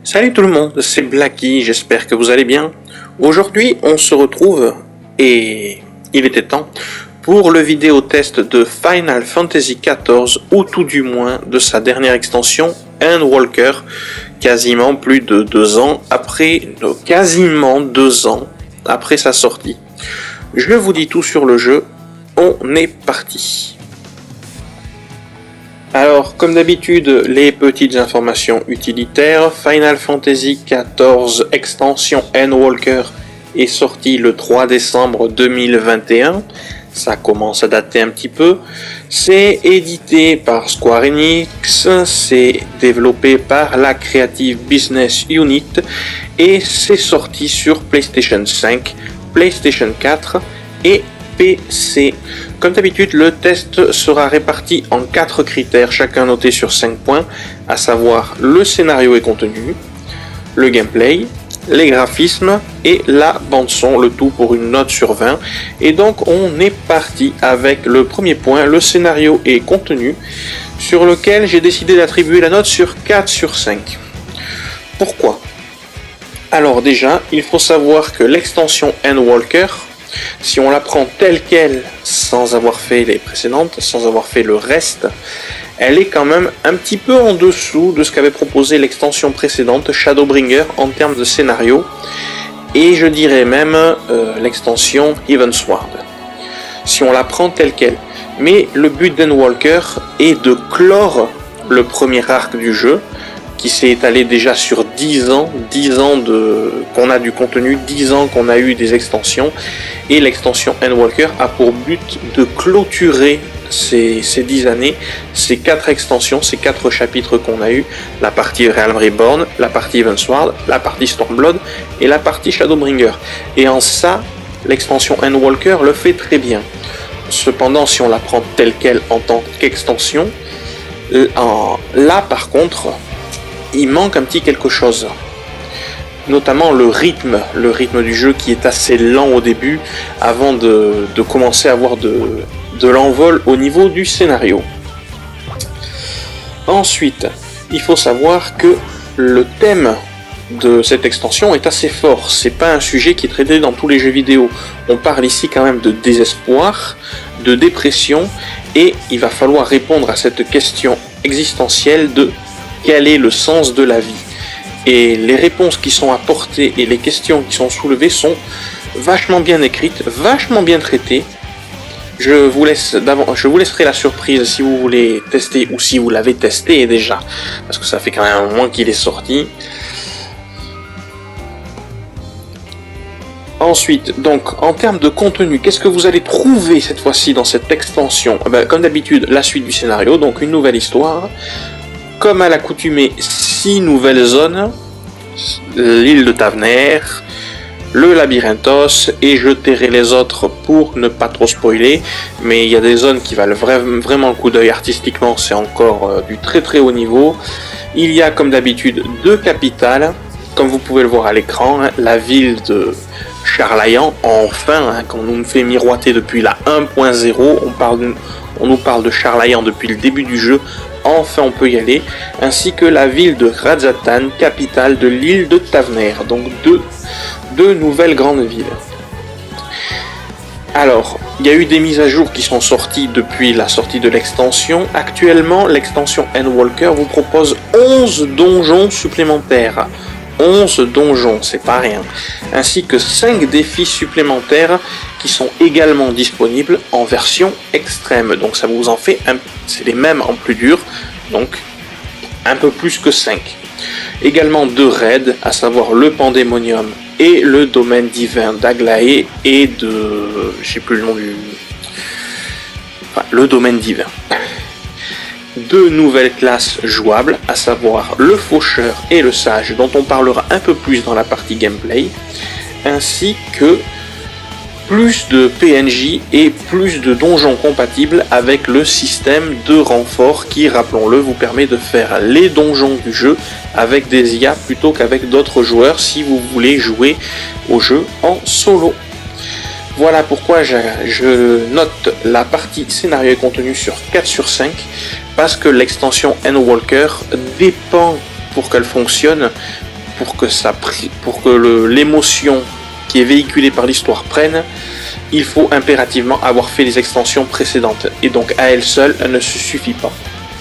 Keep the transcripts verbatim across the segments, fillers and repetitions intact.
Salut tout le monde, c'est Blacky, j'espère que vous allez bien. Aujourd'hui, on se retrouve, et il était temps, pour le vidéo test de Final Fantasy quatorze, ou tout du moins de sa dernière extension, Endwalker, quasiment plus de deux ans après, no, quasiment deux ans après sa sortie. Je vous dis tout sur le jeu, on est parti. Alors, comme d'habitude, les petites informations utilitaires. Final Fantasy quatorze extension Endwalker est sorti le trois décembre deux mille vingt et un. Ça commence à dater un petit peu. C'est édité par Square Enix, c'est développé par la Creative Business Unit et c'est sorti sur PlayStation cinq, PlayStation quatre et P C. Comme d'habitude, le test sera réparti en quatre critères, chacun noté sur cinq points, à savoir le scénario et contenu, le gameplay, les graphismes et la bande-son, le tout pour une note sur vingt. Et donc on est parti avec le premier point, le scénario et contenu, sur lequel j'ai décidé d'attribuer la note sur quatre sur cinq. Pourquoi ? Alors déjà, il faut savoir que l'extension Endwalker, si on la prend telle qu'elle, sans avoir fait les précédentes, sans avoir fait le reste, elle est quand même un petit peu en dessous de ce qu'avait proposé l'extension précédente, Shadowbringer, en termes de scénario, et je dirais même euh, l'extension Heavensward, si on la prend telle qu'elle. Mais le but d'Endwalker est de clore le premier arc du jeu, qui s'est étalé déjà sur dix ans, dix ans de qu'on a du contenu, dix ans qu'on a eu des extensions, et l'extension Endwalker a pour but de clôturer ces, ces dix années, ces quatre extensions, ces quatre chapitres qu'on a eu, la partie Realm Reborn, la partie Heavensward, la partie Stormblood et la partie Shadowbringer. Et en ça, l'extension Endwalker le fait très bien. Cependant, si on la prend telle qu'elle en tant qu'extension, là par contre, il manque un petit quelque chose, notamment le rythme, le rythme du jeu qui est assez lent au début, avant de, de commencer à avoir de, de l'envol au niveau du scénario. Ensuite, il faut savoir que le thème de cette extension est assez fort, c'est pas un sujet qui est traité dans tous les jeux vidéo. On parle ici quand même de désespoir, de dépression, et il va falloir répondre à cette question existentielle de quel est le sens de la vie. Et les réponses qui sont apportées et les questions qui sont soulevées sont vachement bien écrites, vachement bien traitées. Je vous laisse d'avant, je vous laisserai la surprise si vous voulez tester ou si vous l'avez testé déjà, parce que ça fait quand même un moment qu'il est sorti. Ensuite, donc, en termes de contenu, qu'est-ce que vous allez trouver cette fois-ci dans cette extension ? Ben, comme d'habitude, la suite du scénario, donc une nouvelle histoire. Comme à l'accoutumée, six nouvelles zones, l'île de Tavener, le Labyrinthos, et je tairai les autres pour ne pas trop spoiler, mais il y a des zones qui valent vra- vraiment le coup d'œil artistiquement, c'est encore euh, du très très haut niveau. Il y a comme d'habitude deux capitales, comme vous pouvez le voir à l'écran, hein, la ville de Charlayan, enfin, hein, qu'on nous fait miroiter depuis la un point zéro, on, parle, on nous parle de Charlayan depuis le début du jeu, enfin on peut y aller, ainsi que la ville de Radzatan, capitale de l'île de Tavener, donc deux, deux nouvelles grandes villes. Alors, il y a eu des mises à jour qui sont sorties depuis la sortie de l'extension. Actuellement, l'extension Endwalker vous propose onze donjons supplémentaires. onze donjons, c'est pas rien, ainsi que cinq défis supplémentaires qui sont également disponibles en version extrême, donc ça vous en fait, un, c'est les mêmes en plus dur, donc un peu plus que cinq. Également deux raids, à savoir le Pandémonium et le domaine divin d'Aglaé et de... je sais plus le nom du... Enfin, le domaine divin. Deux nouvelles classes jouables, à savoir le Faucheur et le Sage, dont on parlera un peu plus dans la partie gameplay, ainsi que plus de P N J et plus de donjons compatibles avec le système de renfort qui, rappelons-le, vous permet de faire les donjons du jeu avec des I A plutôt qu'avec d'autres joueurs si vous voulez jouer au jeu en solo. Voilà pourquoi je, je note la partie scénario et contenu sur quatre sur cinq, parce que l'extension Endwalker dépend, pour qu'elle fonctionne, pour que, ça, pour que le, l'émotion qui est véhiculée par l'histoire prenne, il faut impérativement avoir fait les extensions précédentes. Et donc à elle seule, elle ne se suffit pas.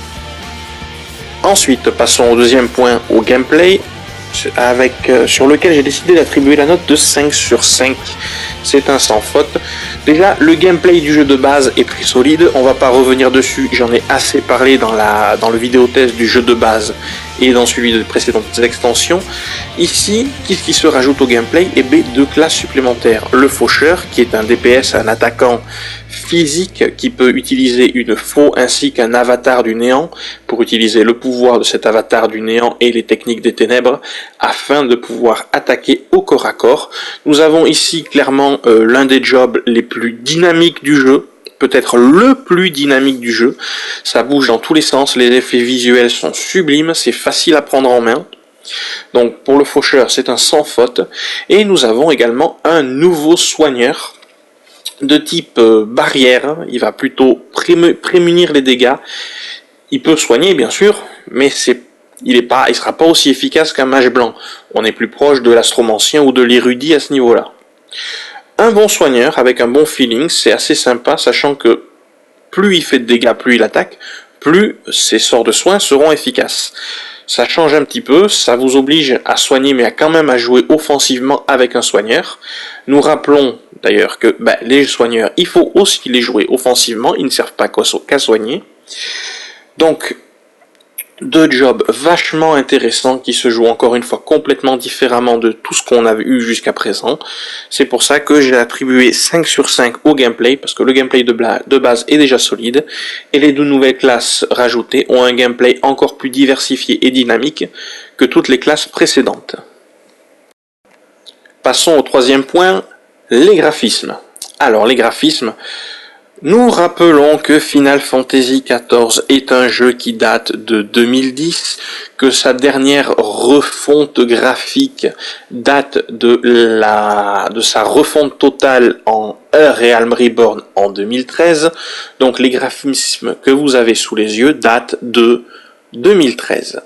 Ensuite, passons au deuxième point, au gameplay, avec, euh, sur lequel j'ai décidé d'attribuer la note de cinq sur cinq. C'est un sans faute. Déjà, le gameplay du jeu de base est très solide, on va pas revenir dessus, j'en ai assez parlé dans, la, dans le vidéo test du jeu de base et dans celui de précédentes extensions. Ici, qu'est-ce qui se rajoute au gameplay? Et bien, deux classes supplémentaires. Le faucheur, qui est un D P S, un attaquant physique qui peut utiliser une faux ainsi qu'un avatar du néant pour utiliser le pouvoir de cet avatar du néant et les techniques des ténèbres afin de pouvoir attaquer au corps à corps. Nous avons ici clairement euh, l'un des jobs les plus dynamiques du jeu, peut-être le plus dynamique du jeu. Ça bouge dans tous les sens, les effets visuels sont sublimes, c'est facile à prendre en main. Donc pour le faucheur, c'est un sans faute. Et nous avons également un nouveau soigneur de type euh, barrière. Il va plutôt prému prémunir les dégâts. Il peut soigner bien sûr, mais c'est il est pas, il sera pas aussi efficace qu'un mage blanc. On est plus proche de l'astromancien ou de l'érudit à ce niveau-là. Un bon soigneur avec un bon feeling, c'est assez sympa, sachant que plus il fait de dégâts, plus il attaque, plus ses sorts de soins seront efficaces. Ça change un petit peu, ça vous oblige à soigner, mais à quand même à jouer offensivement avec un soigneur. Nous rappelons d'ailleurs que ben, les soigneurs, il faut aussi les jouer offensivement, ils ne servent pas qu'à soigner. Donc, deux jobs vachement intéressants qui se jouent encore une fois complètement différemment de tout ce qu'on a eu jusqu'à présent. C'est pour ça que j'ai attribué cinq sur cinq au gameplay, parce que le gameplay de, de base est déjà solide, et les deux nouvelles classes rajoutées ont un gameplay encore plus diversifié et dynamique que toutes les classes précédentes. Passons au troisième point, les graphismes. Alors les graphismes, nous rappelons que Final Fantasy quatorze est un jeu qui date de deux mille dix, que sa dernière refonte graphique date de, la, de sa refonte totale en Realm Reborn en deux mille treize, donc les graphismes que vous avez sous les yeux datent de deux mille treize.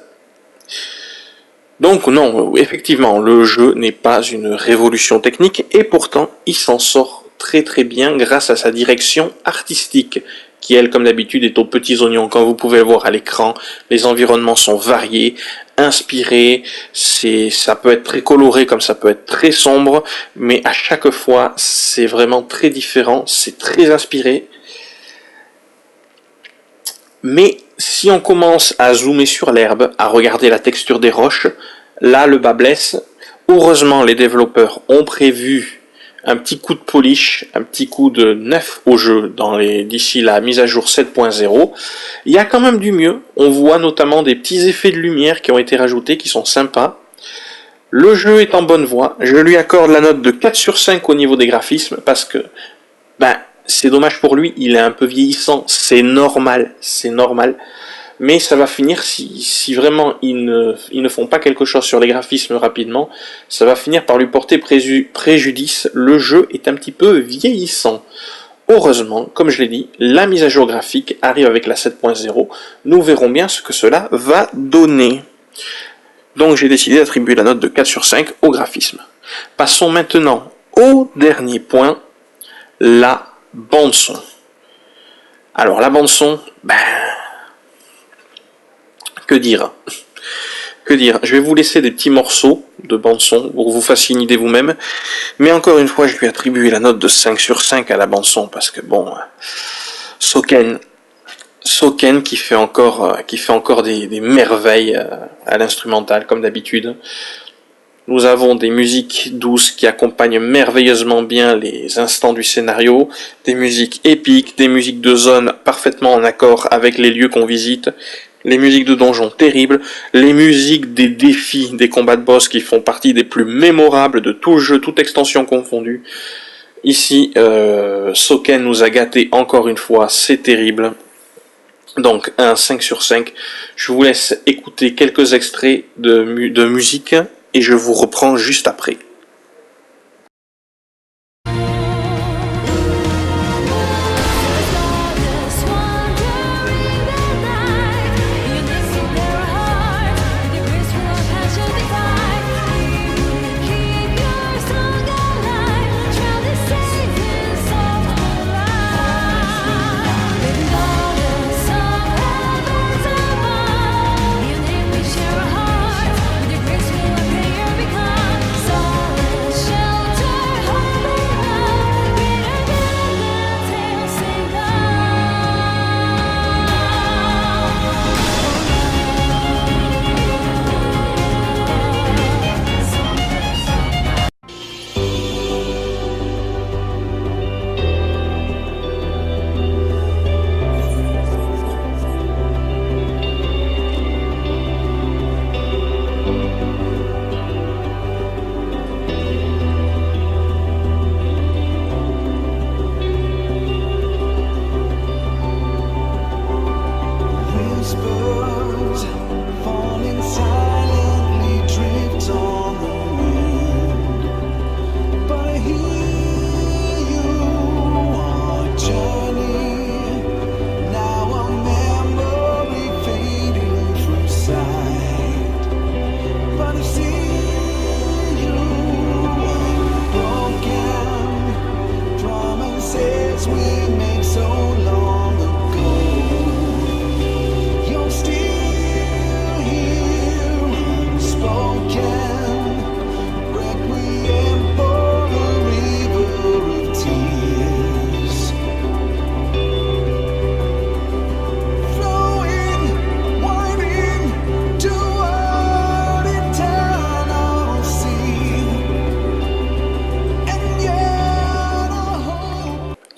Donc non, effectivement, le jeu n'est pas une révolution technique, et pourtant il s'en sort très très bien grâce à sa direction artistique, qui elle, comme d'habitude, est aux petits oignons. Comme vous pouvez le voir à l'écran, les environnements sont variés, inspirés, c'est, ça peut être très coloré comme ça peut être très sombre, mais à chaque fois, c'est vraiment très différent, c'est très inspiré. Mais si on commence à zoomer sur l'herbe, à regarder la texture des roches, là le bas blesse. Heureusement, les développeurs ont prévu un petit coup de polish, un petit coup de neuf au jeu dans les d'ici la mise à jour sept point zéro. Il y a quand même du mieux, on voit notamment des petits effets de lumière qui ont été rajoutés, qui sont sympas. Le jeu est en bonne voie, je lui accorde la note de quatre sur cinq au niveau des graphismes, parce que, ben, c'est dommage pour lui, il est un peu vieillissant, c'est normal, c'est normal. Mais ça va finir, si, si vraiment ils ne, ils ne font pas quelque chose sur les graphismes rapidement, ça va finir par lui porter préju, préjudice. Le jeu est un petit peu vieillissant. Heureusement, comme je l'ai dit, la mise à jour graphique arrive avec la sept point zéro. Nous verrons bien ce que cela va donner. Donc j'ai décidé d'attribuer la note de quatre sur cinq au graphisme. Passons maintenant au dernier point, la bande-son. Alors la bande-son, ben... Que dire? Que dire? Je vais vous laisser des petits morceaux de bande-son pour que vous fassiez une idée vous-même. Mais encore une fois, je vais attribuer la note de cinq sur cinq à la bande-son parce que bon, Soken, Soken qui fait encore, qui fait encore des, des merveilles à l'instrumental comme d'habitude. Nous avons des musiques douces qui accompagnent merveilleusement bien les instants du scénario, des musiques épiques, des musiques de zone parfaitement en accord avec les lieux qu'on visite, les musiques de donjons terribles, les musiques des défis, des combats de boss qui font partie des plus mémorables de tout le jeu, toute extension confondue. Ici, euh, Soken nous a gâtés encore une fois, c'est terrible. Donc un cinq sur cinq. Je vous laisse écouter quelques extraits de, mu de musique et je vous reprends juste après.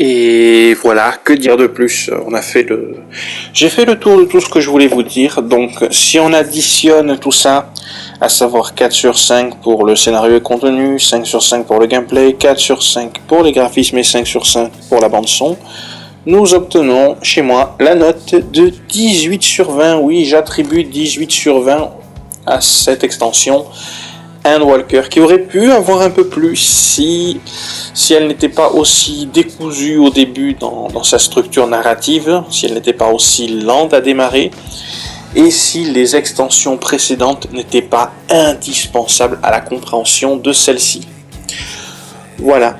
Et voilà, que dire de plus? On a fait le, j'ai fait le tour de tout ce que je voulais vous dire. Donc, si on additionne tout ça, à savoir quatre sur cinq pour le scénario et contenu, cinq sur cinq pour le gameplay, quatre sur cinq pour les graphismes et cinq sur cinq pour la bande son, nous obtenons chez moi la note de dix-huit sur vingt. Oui, j'attribue dix-huit sur vingt à cette extension Endwalker, qui aurait pu avoir un peu plus si, si elle n'était pas aussi décousue au début dans, dans sa structure narrative, si elle n'était pas aussi lente à démarrer, et si les extensions précédentes n'étaient pas indispensables à la compréhension de celle-ci. Voilà.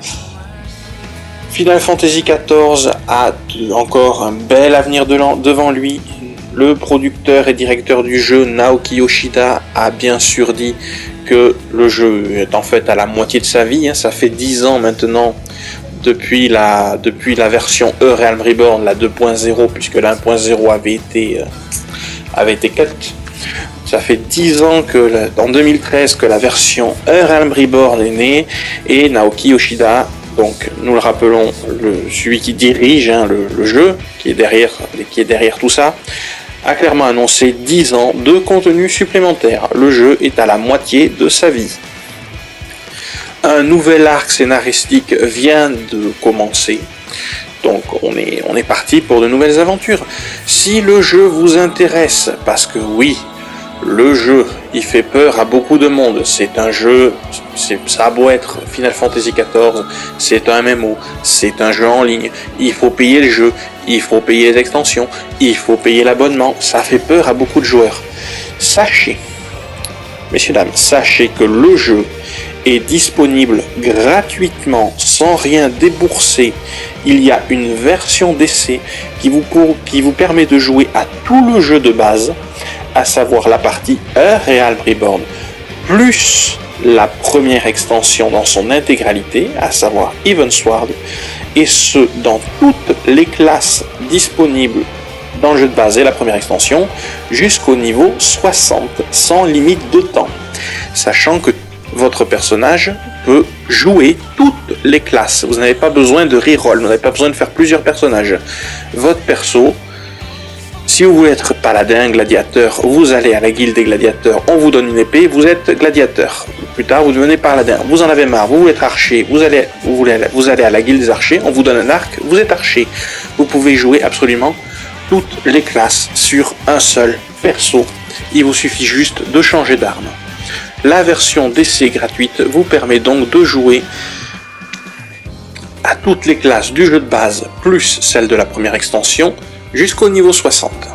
Final Fantasy quatorze a encore un bel avenir devant lui. Le producteur et directeur du jeu, Naoki Yoshida, a bien sûr dit que le jeu est en fait à la moitié de sa vie. Ça fait dix ans maintenant depuis la, depuis la version A Realm Reborn, la deux point zéro, puisque la un point zéro avait été, euh, avait été cut. Ça fait dix ans que, en deux mille treize, que la version A Realm Reborn est née, et Naoki Yoshida, donc nous le rappelons, le, celui qui dirige hein, le, le jeu, qui est, derrière, qui est derrière tout ça, a clairement annoncé dix ans de contenu supplémentaire. Le jeu est à la moitié de sa vie. Un nouvel arc scénaristique vient de commencer. Donc on est, on est parti pour de nouvelles aventures. Si le jeu vous intéresse, parce que oui, le jeu, il fait peur à beaucoup de monde. C'est un jeu, c'est, ça a beau être Final Fantasy quatorze, c'est un M M O, c'est un jeu en ligne. Il faut payer le jeu, il faut payer les extensions, il faut payer l'abonnement. Ça fait peur à beaucoup de joueurs. Sachez, messieurs dames, sachez que le jeu est disponible gratuitement, sans rien débourser. Il y a une version d'essai qui vous, pour, qui vous permet de jouer à tout le jeu de base, à savoir la partie A Realm Reborn, plus la première extension dans son intégralité, à savoir Heavensward, et ce, dans toutes les classes disponibles dans le jeu de base et la première extension, jusqu'au niveau soixante, sans limite de temps. Sachant que votre personnage peut jouer toutes les classes. Vous n'avez pas besoin de reroll, vous n'avez pas besoin de faire plusieurs personnages. Votre perso, si vous voulez être paladin, gladiateur, vous allez à la guilde des gladiateurs, on vous donne une épée, vous êtes gladiateur. Plus tard, vous devenez paladin, vous en avez marre, vous voulez être archer, vous allez, vous, voulez, vous allez à la guilde des archers, on vous donne un arc, vous êtes archer. Vous pouvez jouer absolument toutes les classes sur un seul perso. Il vous suffit juste de changer d'arme. La version d'essai gratuite vous permet donc de jouer à toutes les classes du jeu de base, plus celle de la première extension, jusqu'au niveau soixante.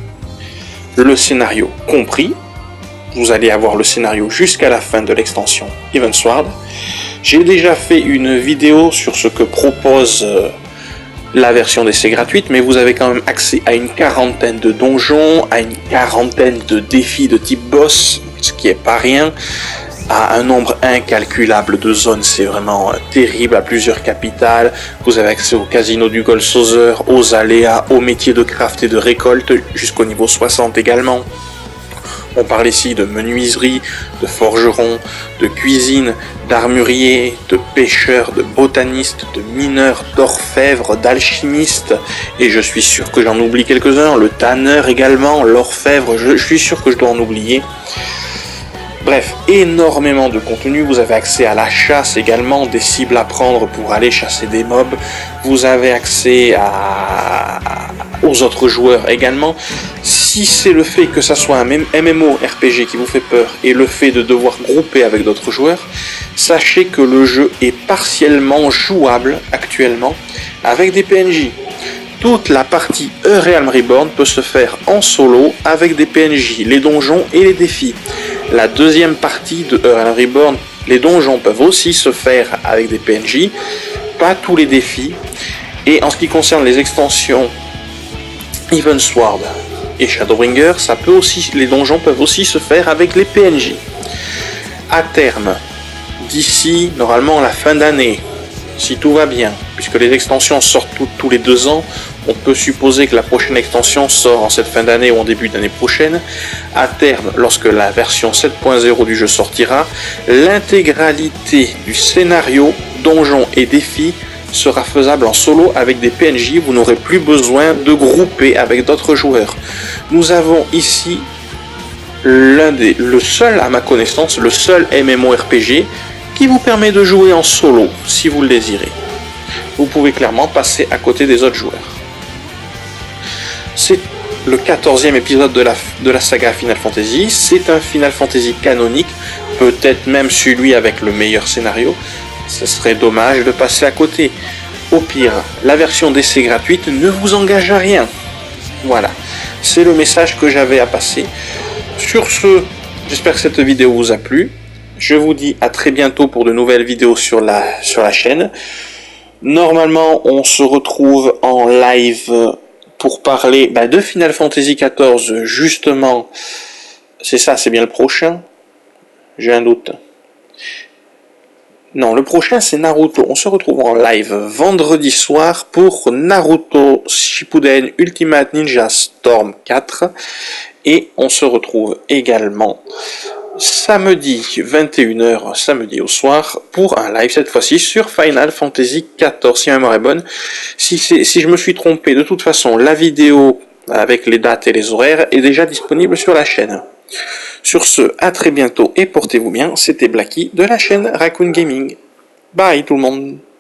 Le scénario compris, vous allez avoir le scénario jusqu'à la fin de l'extension Heavensward. J'ai déjà fait une vidéo sur ce que propose euh, la version d'essai gratuite, mais vous avez quand même accès à une quarantaine de donjons, à une quarantaine de défis de type boss, ce qui est pas rien, à un nombre incalculable de zones, c'est vraiment euh, terrible, à plusieurs capitales. Vous avez accès au casino du Gold Saucer, aux aléas, aux métiers de craft et de récolte, jusqu'au niveau soixante également. On parle ici de menuiserie, de forgeron, de cuisine, d'armurier, de pêcheur, de botaniste, de mineur, d'orfèvre, d'alchimiste, et je suis sûr que j'en oublie quelques-uns, le tanneur également, l'orfèvre, je, je suis sûr que je dois en oublier. Bref, énormément de contenu, vous avez accès à la chasse également, des cibles à prendre pour aller chasser des mobs, vous avez accès à... aux autres joueurs également. Si c'est le fait que ça soit un M M O R P G qui vous fait peur et le fait de devoir grouper avec d'autres joueurs, sachez que le jeu est partiellement jouable actuellement avec des P N J. Toute la partie A Realm Reborn peut se faire en solo avec des P N J, les donjons et les défis. La deuxième partie de A Realm Reborn, les donjons peuvent aussi se faire avec des P N J, pas tous les défis. Et en ce qui concerne les extensions Heavensward et Shadowbringer, ça peut aussi, les donjons peuvent aussi se faire avec les P N J. À terme, d'ici normalement la fin d'année, si tout va bien, puisque les extensions sortent tout, tous les deux ans, on peut supposer que la prochaine extension sort en cette fin d'année ou en début d'année prochaine. À terme, lorsque la version sept point zéro du jeu sortira, l'intégralité du scénario, donjons et défis sera faisable en solo avec des P N J, vous n'aurez plus besoin de grouper avec d'autres joueurs. Nous avons ici l'un des, le seul à ma connaissance, le seul MMORPG qui vous permet de jouer en solo si vous le désirez. Vous pouvez clairement passer à côté des autres joueurs. C'est le quatorzième épisode de la, de la saga Final Fantasy, c'est un Final Fantasy canonique, peut-être même celui avec le meilleur scénario. Ce serait dommage de passer à côté. Au pire, la version d'essai gratuite ne vous engage à rien. Voilà, c'est le message que j'avais à passer. Sur ce, j'espère que cette vidéo vous a plu. Je vous dis à très bientôt pour de nouvelles vidéos sur la, sur la chaîne. Normalement, on se retrouve en live pour parler bah, de Final Fantasy quatorze, justement. C'est ça, c'est bien le prochain. J'ai un doute. Non, le prochain c'est Naruto. On se retrouve en live vendredi soir pour Naruto Shippuden Ultimate Ninja Storm quatre. Et on se retrouve également samedi vingt et une heures, samedi au soir, pour un live cette fois-ci sur Final Fantasy quatorze, si ma mémoire est bonne. Si, si je me suis trompé, de toute façon, la vidéo avec les dates et les horaires est déjà disponible sur la chaîne. Sur ce, à très bientôt et portez-vous bien, c'était Blacky de la chaîne Raccoon Gaming. Bye tout le monde.